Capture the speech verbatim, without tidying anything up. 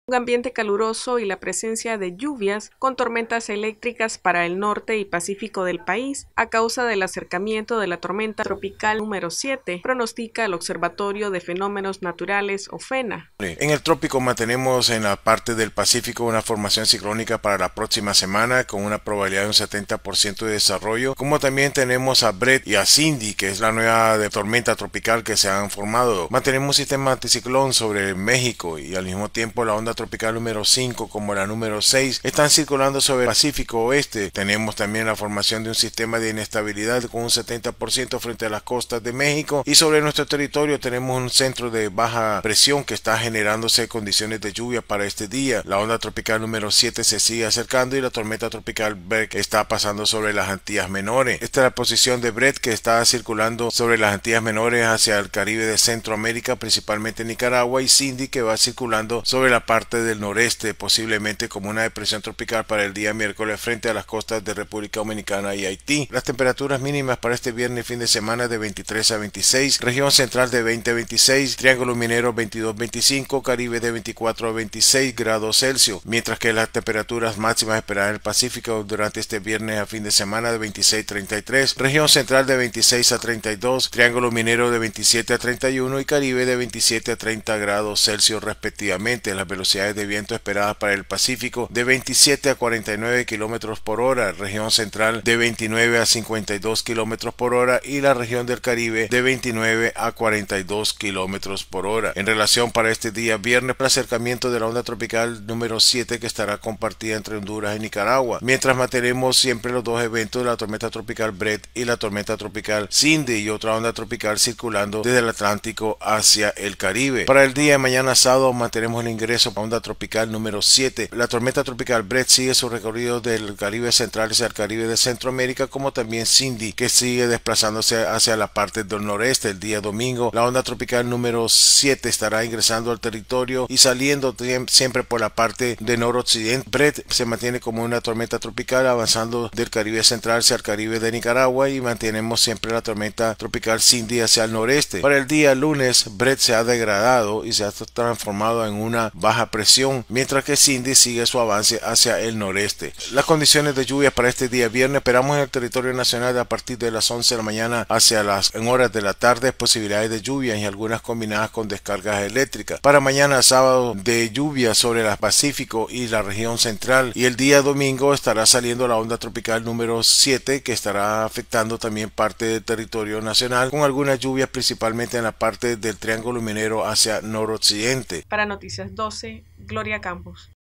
Un ambiente caluroso y la presencia de lluvias con tormentas eléctricas para el norte y Pacífico del país a causa del acercamiento de la tormenta tropical número siete, pronostica el Observatorio de Fenómenos Naturales OFENA. En el trópico mantenemos en la parte del Pacífico una formación ciclónica para la próxima semana con una probabilidad de un setenta por ciento de desarrollo, como también tenemos a Brett y a Cindy, que es la nueva de tormenta tropical que se han formado. Mantenemos un sistema anticiclón sobre México y al mismo tiempo la onda tropical número cinco como la número seis están circulando sobre el Pacífico Oeste. Tenemos también la formación de un sistema de inestabilidad con un setenta por ciento frente a las costas de México, y sobre nuestro territorio tenemos un centro de baja presión que está generándose condiciones de lluvia para este día. La onda tropical número siete se sigue acercando y la tormenta tropical Brett está pasando sobre las Antillas Menores. Esta es la posición de Brett, que está circulando sobre las Antillas Menores hacia el Caribe de Centroamérica, principalmente Nicaragua, y Cindy, que va circulando sobre la parte del noreste, posiblemente como una depresión tropical para el día miércoles frente a las costas de República Dominicana y Haití. Las temperaturas mínimas para este viernes fin de semana de veintitrés a veintiséis, región central de veinte a veintiséis, Triángulo Minero veintidós a veinticinco, Caribe de veinticuatro a veintiséis grados Celsius, mientras que las temperaturas máximas esperadas en el Pacífico durante este viernes a fin de semana de veintiséis a treinta y tres, región central de veintiséis a treinta y dos, Triángulo Minero de veintisiete a treinta y uno y Caribe de veintisiete a treinta grados Celsius respectivamente. Las velocidades de viento esperadas para el Pacífico de veintisiete a cuarenta y nueve kilómetros por hora, región central de veintinueve a cincuenta y dos kilómetros por hora y la región del Caribe de veintinueve a cuarenta y dos kilómetros por hora. En relación para este día viernes, el acercamiento de la onda tropical número siete, que estará compartida entre Honduras y Nicaragua, mientras mantenemos siempre los dos eventos de la tormenta tropical Brett y la tormenta tropical Cindy y otra onda tropical circulando desde el Atlántico hacia el Caribe. Para el día de mañana sábado mantenemos el ingreso a onda tropical número siete. La tormenta tropical Brett sigue su recorrido del Caribe central hacia el Caribe de Centroamérica, como también Cindy, que sigue desplazándose hacia la parte del noreste. El día domingo la onda tropical número siete estará ingresando al territorio y saliendo siempre por la parte de noroccidente. Brett se mantiene como una tormenta tropical avanzando del Caribe central hacia el Caribe de Nicaragua, y mantenemos siempre la tormenta tropical Cindy hacia el noreste. Para el día lunes, Brett se ha degradado y se ha transformado en una baja presión, mientras que Cindy sigue su avance hacia el noreste. Las condiciones de lluvia para este día viernes: esperamos en el territorio nacional a partir de las once de la mañana hacia las en horas de la tarde posibilidades de lluvia y algunas combinadas con descargas eléctricas. Para mañana sábado, de lluvia sobre el Pacífico y la región central, y el día domingo estará saliendo la onda tropical número siete, que estará afectando también parte del territorio nacional con algunas lluvias principalmente en la parte del Triángulo Minero hacia noroccidente. Para Noticias doce, Gloria Campos.